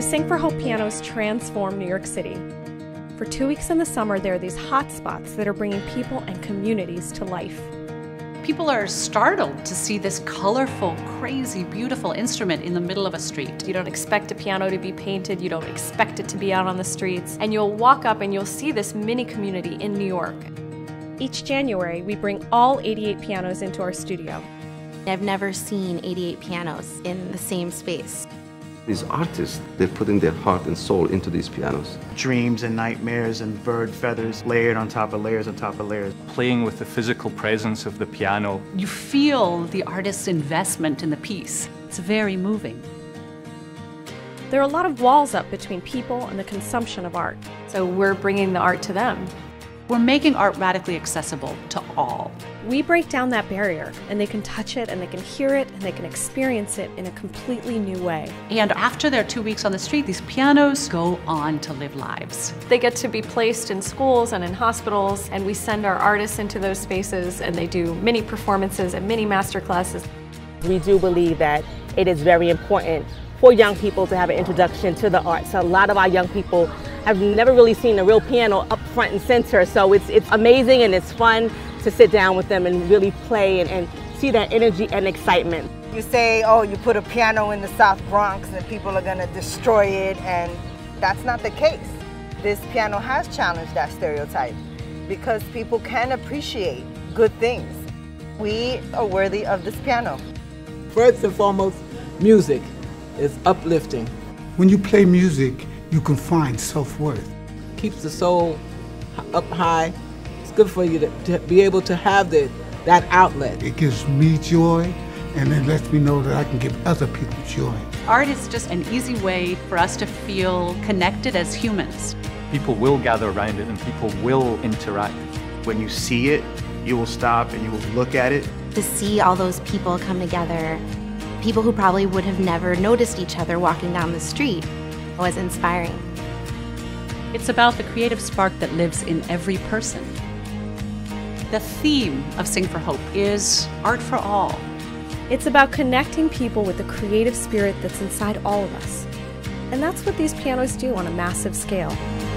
The Sing for Hope pianos transform New York City. For 2 weeks in the summer, there are these hot spots that are bringing people and communities to life. People are startled to see this colorful, crazy, beautiful instrument in the middle of a street. You don't expect a piano to be painted, you don't expect it to be out on the streets, and you'll walk up and you'll see this mini community in New York. Each January, we bring all 88 pianos into our studio. I've never seen 88 pianos in the same space. These artists, they're putting their heart and soul into these pianos. Dreams and nightmares and bird feathers layered on top of layers on top of layers. Playing with the physical presence of the piano. You feel the artist's investment in the piece. It's very moving. There are a lot of walls up between people and the consumption of art, so we're bringing the art to them. We're making art radically accessible to all. We break down that barrier, and they can touch it, and they can hear it, and they can experience it in a completely new way. And after their 2 weeks on the street, these pianos go on to live lives. They get to be placed in schools and in hospitals, and we send our artists into those spaces, and they do mini performances and mini master classes. We do believe that it is very important for young people to have an introduction to the arts. So a lot of our young people have never really seen a real piano up front and center, so it's amazing and it's fun to sit down with them and really play and see that energy and excitement. You say, oh, you put a piano in the South Bronx and people are going to destroy it, and that's not the case. This piano has challenged that stereotype because people can appreciate good things. We are worthy of this piano. First and foremost, music is uplifting. When you play music, you can find self-worth. Keeps the soul up high. It's good for you to be able to have that outlet. It gives me joy, and it lets me know that I can give other people joy. Art is just an easy way for us to feel connected as humans. People will gather around it and people will interact. When you see it, you will stop and you will look at it. To see all those people come together, people who probably would have never noticed each other walking down the street, was inspiring. It's about the creative spark that lives in every person. The theme of Sing for Hope is art for all. It's about connecting people with the creative spirit that's inside all of us. And that's what these pianos do on a massive scale.